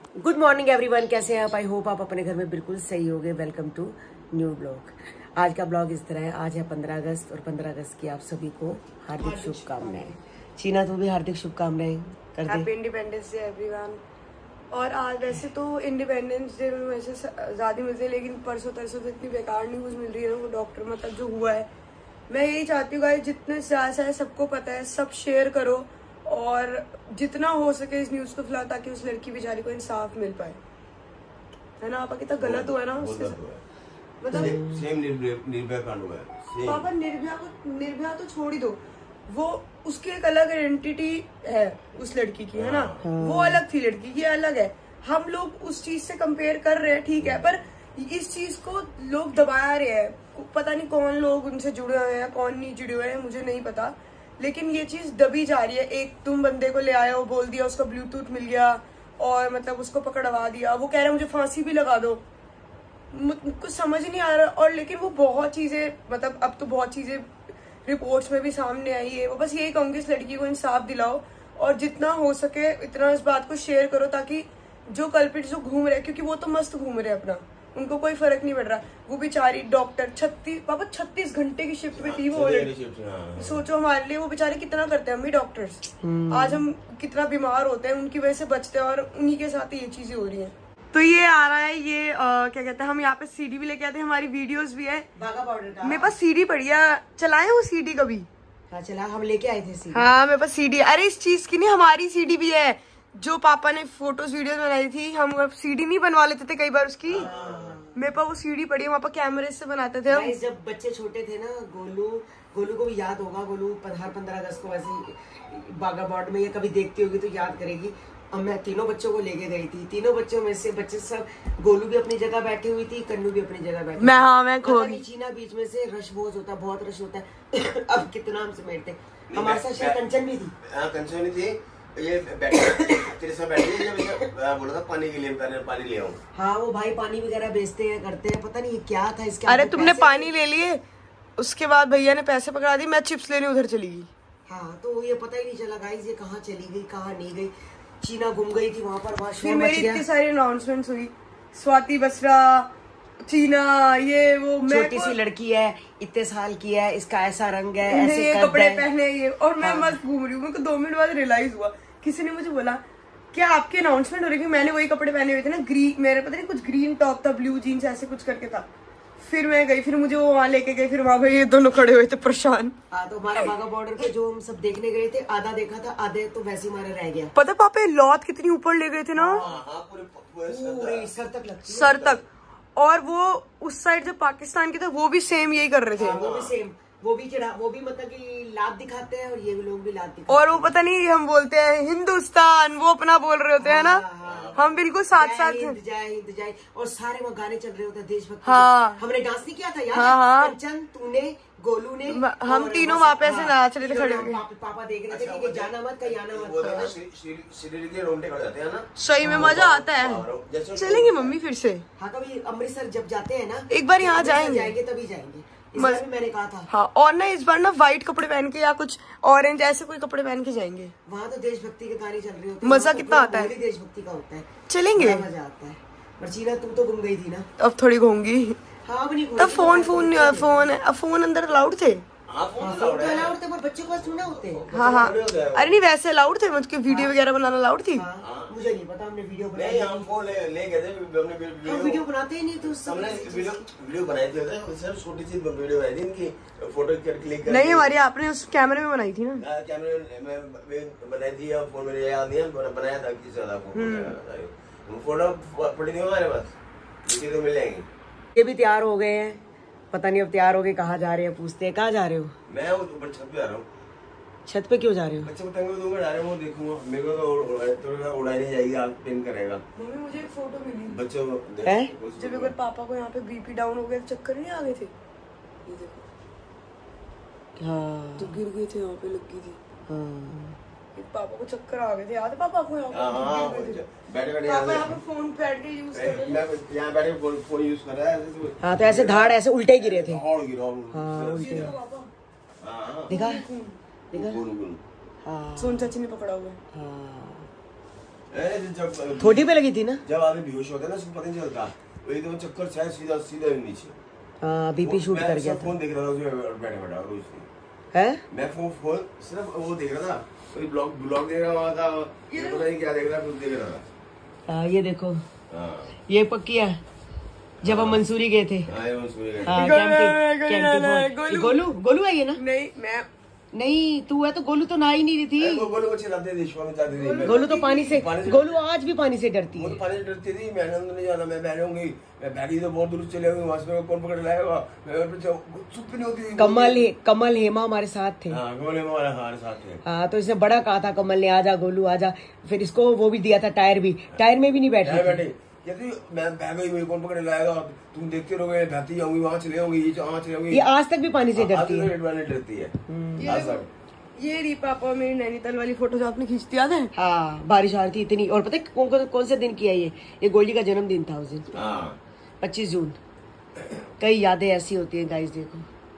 Good morning everyone, कैसे हैं आप? आई होप आप अपने घर में बिल्कुल सही होंगे। Welcome to new blog. आज का ब्लॉग इस तरह है। आज है 15 अगस्त और 15 अगस्त की आप सभी को हार्दिक शुभकामनाएं। चीना, तू भी हार्दिक शुभकामनाएं कर दे। Happy independence day everyone. और आज वैसे तो इंडिपेंडेंस डे में वैसे आज़ादी मिलती है, लेकिन परसों तरसों से इतनी बेकार न्यूज़ मिल रही है ना, वो डॉक्टर मतलब जो हुआ है। मैं यही चाहती हूँ गाइस, जितने ज्यादा है सबको पता है, सब शेयर करो और जितना हो सके इस न्यूज़ को फैलाओ, ताकि उस लड़की बेचारी को इंसाफ मिल पाए, है ना। आपा कितना गलत हुआ है ना उसके साथ, मतलब सेम निर्भया कांड हुआ है। पापा निर्भया तो छोड़ ही दो, वो उसकी एक अलग आइडेंटिटी है उस लड़की की, है ना। वो अलग थी, लड़की की अलग है। हम लोग उस चीज से कंपेयर कर रहे हैं, ठीक है, पर इस चीज को लोग दबा रहे हैं। पता नहीं कौन लोग उनसे जुड़े हुए हैं, कौन नहीं जुड़े हुए हैं, मुझे नहीं पता, लेकिन ये चीज दबी जा रही है। एक तुम बंदे को ले आए हो, बोल दिया, उसका ब्लूटूथ मिल गया और मतलब उसको पकड़वा दिया, वो कह रहे मुझे फांसी भी लगा दो। कुछ समझ नहीं आ रहा। और लेकिन वो बहुत चीजें, मतलब अब तो बहुत चीजें रिपोर्ट्स में भी सामने आई है। वो बस यही कहूंगी, इस लड़की को इंसाफ दिलाओ और जितना हो सके इतना इस बात को शेयर करो, ताकि जो कल्प्रिट जो घूम रहे, क्योंकि वो तो मस्त घूम रहे अपना, उनको कोई फर्क नहीं पड़ रहा। वो बेचारी डॉक्टर 36 घंटे की शिफ्ट में थी वो। सोचो हमारे लिए वो बेचारे कितना करते हैं, हम भी डॉक्टर्स। आज हम कितना बीमार होते हैं, उनकी वजह से बचते हैं, और उन्हीं के साथ ये चीजें हो रही है। तो ये आ रहा है, ये क्या कहते हैं, हम यहाँ पे सीडी भी लेके आते हैं, हमारी वीडियोस भी है। बागा पाउडर का मेरे पास सीडी पड़ी है, चलाए वो सीडी कभी? हाँ चला, हम लेके आए थे सीडी। हाँ मेरे पास सीडी, अरे इस चीज की नहीं, हमारी सीडी भी है, जो पापा ने फोटोज वीडियोस बनाई थी। हम सीडी नहीं बनवा लेते थे कई बार उसकी। मेरे पास वो सीडी पड़ी है, वहाँ पर कैमरे से बनाते थे हम। जब बच्चे छोटे थे ना, गोलू को भी याद होगा। गोलू हर 15 अगस्त को वैसे बागा बॉर्ड में, ये कभी देखती होगी तो याद करेगी। अब मैं तीनों बच्चों को लेके गई थी। तीनों बच्चों में से बच्चे सब, गोलू भी अपनी जगह बैठी हुई थी, कन्नू भी अपनी जगह बैठी। मैं खो गई। चीना बीच में से रश बहुत रश होता है। अब कितना हम समेटते। हमारे साथ शायद कंचन भी थी। कंचन भी थी। ये तेरे साथ बैठी है, जब बोला था पानी के लिए, पानी ले आऊं। हाँ, वो भाई पानी वगैरह बेचते हैं, करते हैं, पता नहीं क्या था इसके। अरे तुमने पानी ले लिए, उसके बाद भैया ने पैसे पकड़ा दिए, मैं चिप्स लेने उधर चली गई। हाँ, तो ये पता ही नहीं चला गाइस, ये कहाँ चली गई कहाँ नहीं गई। चीना घूम गई थी वहाँ पर। फिर मेरी इतनी सारी अनाउंसमेंट्स हुई, स्वाति बसरा, चीना, ये वो, छोटी सी लड़की है, इतने साल की है, इसका ऐसा रंग है, ऐसे ये कपड़े पहने, ये, और मैं मस्त घूम रही हूँ। मेरे को 2 मिनट बाद रियलाइज हुआ, किसी ने मुझे बोला क्या आपकी अनाउंसमेंट हो रही है? मैंने वही कपड़े पहने हुए थे ना, ग्रीन, मेरे पता नहीं कुछ ग्रीन टॉप था, ब्लू जीन्स, ऐसे कुछ करके था। फिर मैं गई, फिर मुझे वो वहाँ लेके गए, फिर वहाँ पे ये दोनों खड़े हुए थे परेशान। हाँ, तो हमारा बागा बॉर्डर पे जो हम सब देखने गए थे, आधा देखा था, आधे तो वैसे ही हमारा रह गया। पता पापा लौत कितनी ऊपर ले गए थे ना, पूरे सर तक लगती है, सर तक। और वो उस साइड जो पाकिस्तान के थे, वो भी सेम यही कर रहे थे। वो भी सेम, वो भी मतलब कि लात दिखाते हैं, और ये भी लोग भी लात दिखाते और वो पता नहीं, हम बोलते हैं हिंदुस्तान, वो अपना बोल रहे होते हैं ना। हम बिल्कुल साथ साथ जय हिंद जय, और सारे वो गाने चल रहे होते हैं देशभक्ति। हाँ, हमने डांस नहीं किया था यार? हाँ, कंचन, तूने, गोलू ने, हम तीनों वहाँ पे ऐसे नाच रहे थे खड़े होके। पापा देख रहे थे कि जाना मत, कहीं आना मत। शरीर के रोंगटे खड़े जाते हैं ना, सही में मजा आता है। चलेंगे मम्मी फिर से? हाँ, कभी अमृतसर जब जाते हैं ना, एक बार यहाँ जाएंगे, तभी जाएंगे। इस बार भी मैंने कहा था। हाँ, और ना इस बार ना व्हाइट कपड़े पहन के या कुछ ऑरेंज ऐसे कोई कपड़े पहन के जाएंगे। वहाँ तो देशभक्ति के गाने चल रहे होते हैं, मजा कितना आता है, देशभक्ति का होता है, चलेंगे, मजा आता है। पर चीना, तू तो घूम गई थी ना, अब थोड़ी घूमूंगी। हाँ, अब नहीं। तब फोन अंदर अलाउड थे। अलाउड थे, पर बच्चों को सुना होते हैं। हाँ, अरे नहीं वैसे अलाउड थे, मतलब वीडियो वगैरह बनाना अलाउड थी। मुझे नहीं पता, हमने वीडियो बनाई। हम फोन ले गए थे, हम वीडियो बनाते ही नहीं, तो हमने वीडियो बनाई थी, सर छोटी सी वीडियो बनाई थी इनकी, फोटो क्लिक कर। नहीं, हमारी आपने उस कैमरे में बनाई थी ना। कैमरे में बनाई थी, और फोन में याद नहीं, बनाया था किसी ज्यादा फोटो पड़ी नहीं हमारे पास, इसी तो मिल जाएंगे। ये भी तैयार हो गए हैं, पता नहीं अब तैयार हो गए कहाँ जा रहे हैं, पूछते हैं कहाँ जा रहे हो? मैं ऊपर छत पे आ रहा हूँ। छत पे क्यों जा रहे हो? बच्चे को तंग दूंगा, जा रहे वो देखूंगा, मेरे को तो उड़ाई नहीं जाएगी, आप पिन करेगा। मम्मी मुझे एक फोटो मिली बच्चों जब एक बार पापा को यहाँ पे बीपी डाउन हो गया, चक्कर नहीं आ गए थे, ये देखो। हाँ, तो गिर गए थे, यहाँ पे लगी थी। हाँ, पापा को चक्कर आ गए थे, याद है पापा को? यहाँ पे बैठे पापा यहाँ पे फोन बैठ के यूज कर रहे थे, यहाँ बैठे फोन यूज कर रहा है। हाँ, तो ऐसे धाड़ ऐसे उल्टे गिरे थे। हाँ, उल्टे। देखा? हाँ, सोन चाची ने पकड़ा हुआ। हाँ, जब थोड़ी पे लगी थी ना, जब आदमी बेहोश होता है ना उसको पता नहीं चलता, वो एकदम चक्कर से सीधा सीधा नीचे। हाँ बीपी शूट कर गया था। फोन देख रहा था उसमें बैठे बैठा रोज है, मैं फोन सिर्फ वो देख रहा था, कोई ब्लॉग देख रहा हुआ था, पता नहीं क्या देख रहा, कुछ देख रहा था। हाँ ये देखो, हाँ ये पक्की है जब हम मंसूरी गए थे। हाँ ये मंसूरी गए। हाँ, गोलू गोलू है ये ना? नहीं मैं नहीं तू है तो गोलू तो ना ही नहीं रही थी। गोलू को चिल्लाते थे, में जाती थी। गोलू तो पानी से गोलू आज भी पानी से डरती वो है। तो पानी से डरती थी, मैंने अंदर नहीं जाना, मैं बहनूंगी, मैं बैठी तो बहुत दूर चले गई, वहां से कौन पकड़ लाएगा, मैं चुप नहीं होती थी। कमल हेमा हमारे साथ थे। हाँ कमल हमारे साथ थे। हाँ तो इसने बड़ा कहा था कमल ने, आजा गोलू आजा, फिर इसको वो भी दिया था टायर भी, टायर में भी नहीं बैठी थी। कहती मैं बह गई, मुझे कौन पकड़ लाएगा, तुम देखते रहोगे, बहती जाऊंगी, वहां चले जाऊंगी, वहां चले जाऊंगी। ये आज तक भी पानी से डरती है। डरती है। ये रही पापा मेरी नैनीताल वाली फोटो जो आपने खींचती याद है? हाँ बारिश आ रही थी इतनी, और पता है कौन से दिन किया ये गोली का जन्मदिन था उस दिन, 25 जून। कई यादें ऐसी होती हैं गाइस। देखो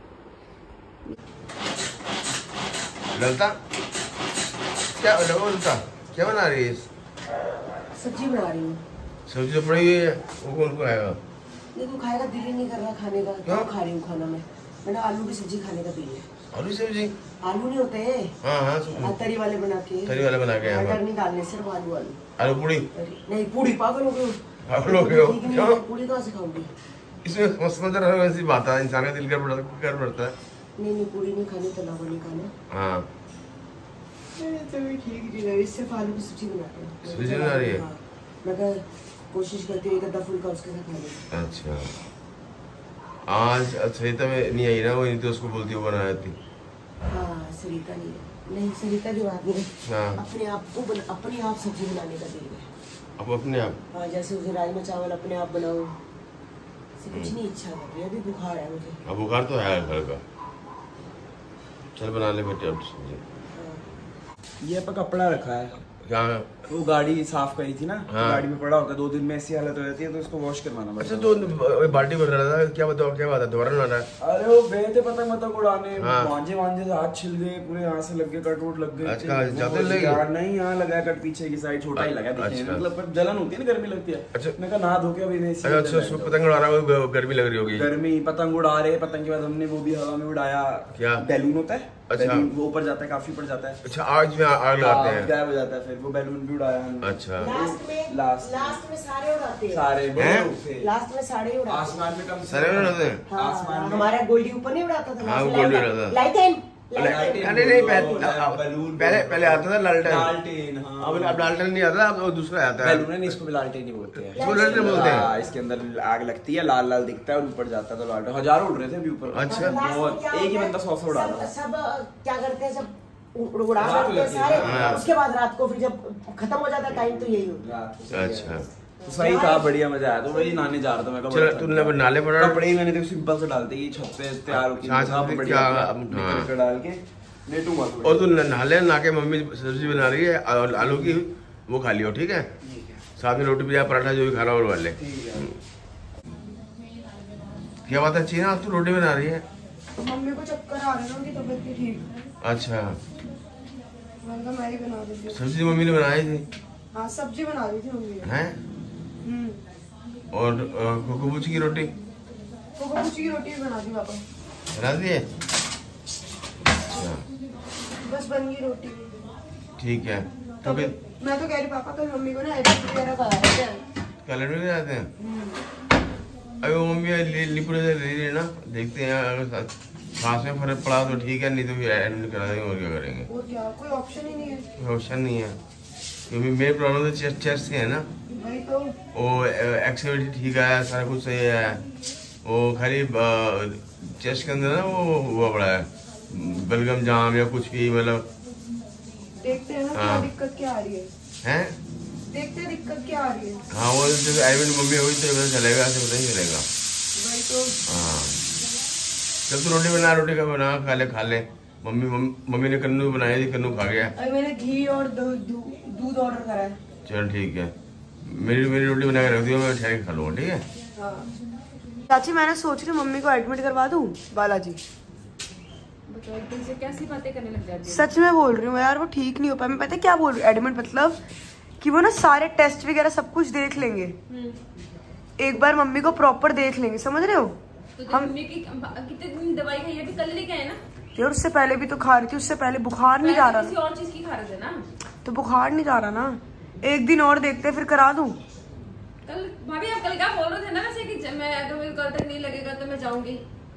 ललता क्या ललता क्या बना रही है? सब्जी बना रही हूँ। सब्जी तो पड़ी हुई है, वो कौन खाएगा? देखो खाएगा, दिल ही नहीं कर रहा खाने का। क्या खा रही हूँ खाना में? मैंने आलू की सब्जी खाने का दिल है। आलू सब्जी? आलू नहीं होते हैं? हाँ तरी वाले बना के, मटर नहीं डालने, सिर्फ आलू आलू। आलू पूड़ी? नहीं पूड़ी पागल हो गए, पागल हो गए हो क्यों? पूड़ी कहाँ से खाऊंगी? इसमें समझदार ऐसी बात है, इंसान का दिल कर पड़ता है। नहीं पूड़ी नहीं खानी, तला नहीं खाना। हाँ ठीक है, सिर्फ आलू की सब्जी बनाते हैं। सब्जी बना रही है? मैं कोशिश करती हूँ एक आधा फुल्का उसके साथ खाने। अच्छा आज सरिता में नहीं आई ना, वो नहीं तो उसको बोलती वो बनाया थी। हाँ सरिता नहीं सरिता की बात नहीं। हाँ। अपने आप सब्जी बनाने का दिल है। अब अपने आप? हाँ जैसे उसे राजमा चावल अपने आप बनाओ, कुछ नहीं इच्छा कर रही है, अभी बुखार है मुझे। अब बुखार तो है घर का, चल बना ले बेटे अब सब्जी। ये पर कपड़ा रखा है, क्या? वो गाड़ी साफ करी थी ना, हाँ। गाड़ी में पड़ा होता है, 2 दिन में ऐसी हालत हो जाती है तो इसको वॉश करवाना पड़ता अच्छा है। तो बाल्टी भर रहा था, क्या बताओ क्या बात है, दोबारा ना रहा? अरे वो गए थे पतंग मतंग उड़ाने, हाँ। मांझे से हाथ छिल गए पूरे, यहाँ से लग गए, कट वुट लग गए। अच्छा ज्यादा लगे? यार नहीं, यहाँ लगा कट, पीछे की साइड छोटा ही लगा दिखने में, मतलब पर जलन होती है ना, गर्मी लगती है। अच्छा मैं कहा नहा धो के अभी नहीं। अच्छा उसमें पतंग उड़ा रहा है, गर्मी लग रही होगी। गर्मी, पतंग उड़ा रहे, पतंग के बाद हमने वो भी हवा में उड़ाया। क्या? बैलून होता है। अच्छा। बैलून वो ऊपर जाता है, काफी ऊपर जाता है। अच्छा आग में आग लगाते हैं, गायब हो जाता है, फिर वो बैलून भी उड़ाया हमने। अच्छा लास्ट में सारे उड़ाते हैं। सारे लास्ट में सारे उड़ाते हैं। आसमान में कम सारे उड़ाते हैं? हाँ, आसमान में। हमारा गोल्डी ऊपर नहीं उड़ाता था। हाँ, वो गोल्डी उड़ाता था। लाइटेन नहीं पहले आता था लालटेन। लालटेन, हाँ। अब लालटेन नहीं आता, अब दूसरा आता है। बैलून है, इसको भी लालटेन ही बोलते हैं। इसको लालटेन बोलते हैं। हाँ, इसके अंदर आग लगती है, लाल लाल दिखता है और ऊपर जाता है तो लालटेन। हजारों उड़ रहे थे अभी ऊपर। अच्छा। बहुत, एक ही बंदा 100 उड़ा रहा था। सब क्या करते हैं, सब उड़ा देते हैं सारे। हाँ। उसके बाद रात को फिर जब खत्म हो जाता है टाइम तो यही होता है। अच्छा तो सही था, बढ़िया मजा आया। तो वही नहाने जा रहा था मैं, कहा चलो तूने नाले पड़ा कपड़े ही मैंने तो सिंपल से डालते, ये छत पे तैयार होके बढ़िया डाल के लेटूंगा। और तू नहाले, नहा के मम्मी सब्जी बना रही है और आलू की, वो खा लियो ठीक है, साथ में रोटी भी पराठा जो भी खाना वो वाले। क्या बात है चीना, तू रोटी बना रही है? मम्मी को चक्कर आ रहे हैं, उनकी तबीयत नहीं ठीक। अच्छा मैंने कहा मैं ही बना देती हूँ। सब्जी मम्मी ने बनाई थी? हाँ सब्जी बना दी थी मम्मी ने। हैं? और कोकोबूची की रोटी? कोकोबूची की रोटी भी बना दी पापा। बना दी है? अच्छा बस बन गई रोटी। ठीक है। तो मैं तो कह रही पापा कल मम्मी को ना एडिट वगैरह कराते हैं। कल एडमिट कराते हैं? अभी वो मम्मी लिपुरे से ले रही ना, देखते हैं अगर सांस में फर्क पड़ा तो ठीक है, नहीं तो फिर एडमिट करा देंगे और क्या करेंगे। और क्या, कोई ऑप्शन ही नहीं है। कोई ऑप्शन नहीं है क्योंकि मेरी प्रॉब्लम तो चेस्ट से है ना। वही तो। वो एक्सरे ठीक है, सारा कुछ सही है, वो खाली चेस्ट के अंदर ना वो हुआ पड़ा है बलगम जाम या कुछ भी, मतलब देखते हैं ना क्या दिक्कत क्या आ रही है। हैं? देखते हैं दिक्कत क्या आ रही है। हाँ वो जब एडमिट मम्मी हुई तो पता चलेगा, ऐसे पता नहीं चलेगा। वही तो। हाँ जब तू रोटी बना, रोटी का बना खा ले। मम्मी ने कन्नू बनाई थी, कन्नू खा गया। अभी मैंने घी और दूध ऑर्डर करा है। चल ठीक है, मेरी रोटी बना के रख दियो, मैं ठहर के खा लूँगा ठीक है। हाँ चाची मैं सोच रही हूँ मम्मी को एडमिट करवा दूँ बालाजी। से कैसी बातें करने लग जाती है। सच में बोल रही हूँ यार, वो ठीक नहीं हो पाया। मैं पता है क्या बोल रही हूँ, एडमिट मतलब कि वो ना सारे टेस्ट वगैरह सब कुछ देख लेंगे, एक बार मम्मी को प्रॉपर देख लेंगे, समझ रहे हो। तो हम मम्मी की कितने दिन दवाई खाई है, अभी कल लेके आए ना यार, उससे पहले भी तो खा रही थी, उससे पहले बुखार नहीं जा रहा, किसी और चीज की खा रहे थे ना, तो बुखार नहीं जा रहा ना, एक दिन और देखते फिर करा दूं। कल भाभी आप कल क्या बोल रहे थे ना वैसे कि मैं अगर मुझे कल तक नहीं लगेगा तो मैं जाऊंगी,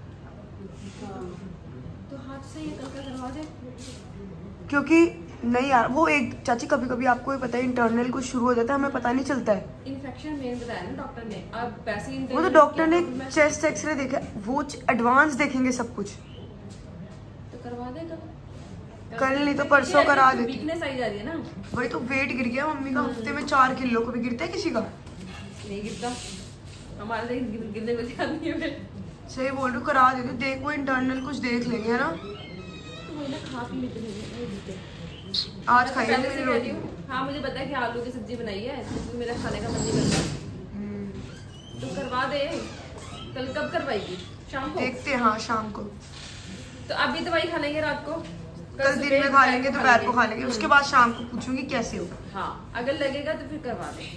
तो हाथ से ये कल का करवा दे, क्योंकि नहीं यार वो एक चाची कभी कभी आपको भी पता है इंटरनल कुछ शुरू हो जाता है, हमें पता नहीं चलता है। इन्फेक्शन में बताया ना डॉक्टर ने, अब वैसे वो तो डॉक्टर ने चेस्ट एक्सरे देखा, वो एडवांस देखेंगे सब कुछ, तो करवा दे कल नहीं तो परसों करा देती। वीकनेस आई जा रही है ना, वही तो वेट गिर गया मम्मी का, हफ्ते में 4 किलो को भी गिरता है किसी का, नहीं गिरता हमारे गिरने को ध्यान नहीं है। सही बोल रही हूँ, करा देते, देखो इंटरनल कुछ देख लेंगे है ना, खा पी लेते आज खाइए पहले से कह रही हूँ। हाँ मुझे पता है कि आलू की सब्जी बनाई है, तो मेरा खाने का मन नहीं करता, तो करवा दे। कल कब करवाएगी, शाम को देखते हैं, हाँ शाम को, तो अभी दवाई खा लेंगे रात को, कल दिन में खा लेंगे, दोपहर को खा लेंगे, उसके बाद शाम को पूछूंगी कैसे हो। हाँ अगर लगेगा तो फिर करवा दे।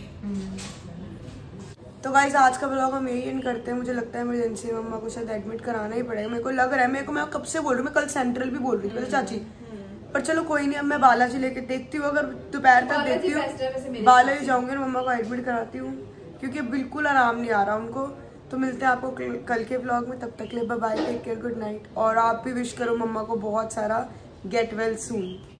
तो गाइस आज का ब्लॉग हम यही एंड करते हैं, मुझे लगता है इमरजेंसी में मम्मा को शायद एडमिट कराना ही पड़ेगा, मेरे को लग रहा है, मेरे को मैं कब से बोल रही हूँ, मैं कल सेंट्रल भी बोल रही थी चाची, पर चलो कोई नहीं, अब मैं बालाजी लेके देखती हूँ, अगर दोपहर तक देखती हूँ बालाजी जाऊंगी और मम्मा को एडमिट कराती हूँ, क्योंकि बिल्कुल आराम नहीं आ रहा उनको। तो मिलते हैं आपको कल के ब्लॉग में, तब तक के लिए bye bye, take care, good night, और आप भी विश करो मम्मा को बहुत सारा, गेट वेल सून।